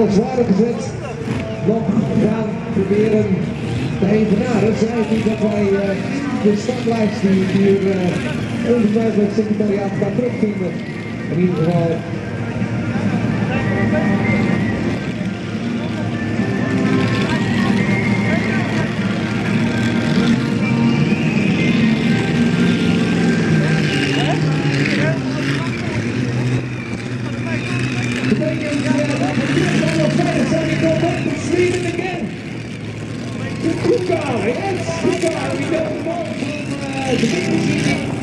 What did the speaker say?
Zwaarder gezet, nog gaan proberen te evenaren. Zij niet dat wij de startlijst die hier ongetwijfeld het secretariaat gaan terugvinden. In ieder geval. Yes, we go. We got the ball from the